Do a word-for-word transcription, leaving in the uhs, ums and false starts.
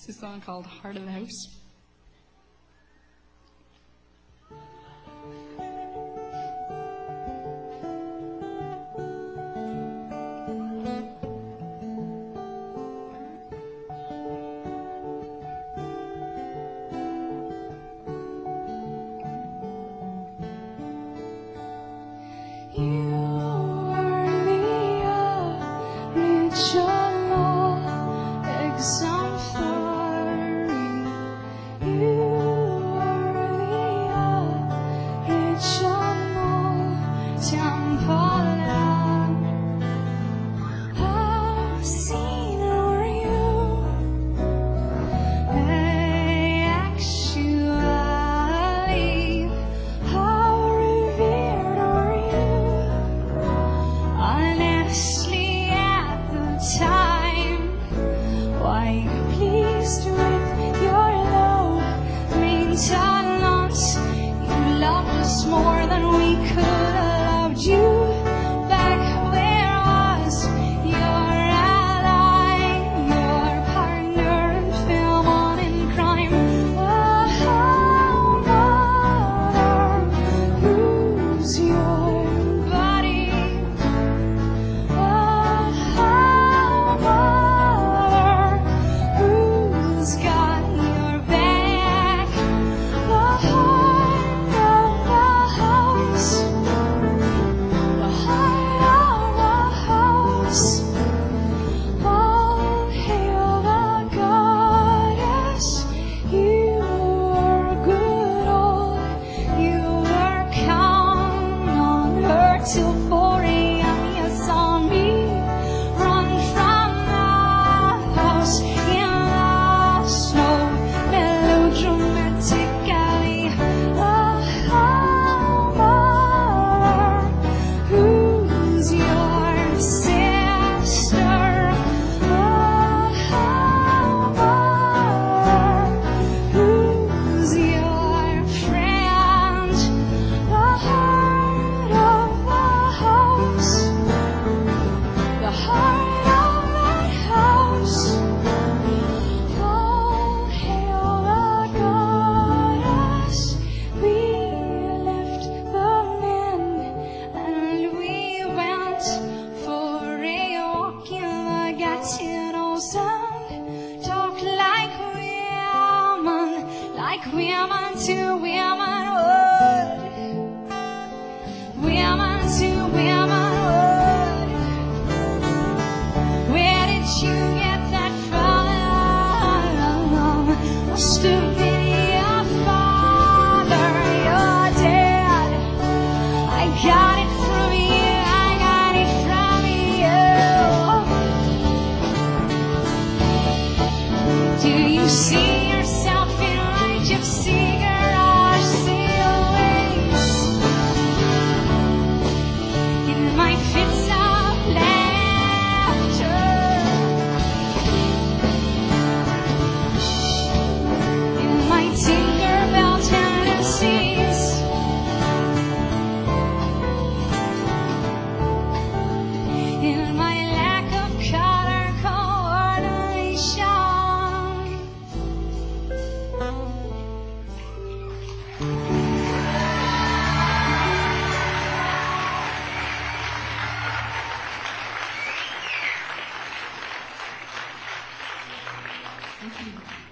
It's a song called Heart of the House. You are the original exemplary. You are the original Timbaland. I've seen over you. Actually, how revered are you? Honestly, at the time, why you pleased with your low maintenance? You loved us more than we could have loved you. Back where was your ally, your partner in film and in crime? Oh, mother, who's your buddy? Who's got your back? The heart of the house, the heart of the house. All hail the goddess. You were good old. You were counting on her till four a m You saw me run from the house in the snow, melodramatically. Oh, mother, who's your sister? Oh, mother, who's your friend? The heart of the house, the heart of that house. All hail the goddess. We left the men and we went for a walk in the Gatineau Sound. Talk like women, like women to women would. Women to women would. Where did you get that from? Must have been your father, your dad. I got it from you, I got it from you. Do you see yourself in my gypsy garage silhouettes? In my fits of laughter, in my Tinkerbell tendencies, in my lack of color coordination. Thank you.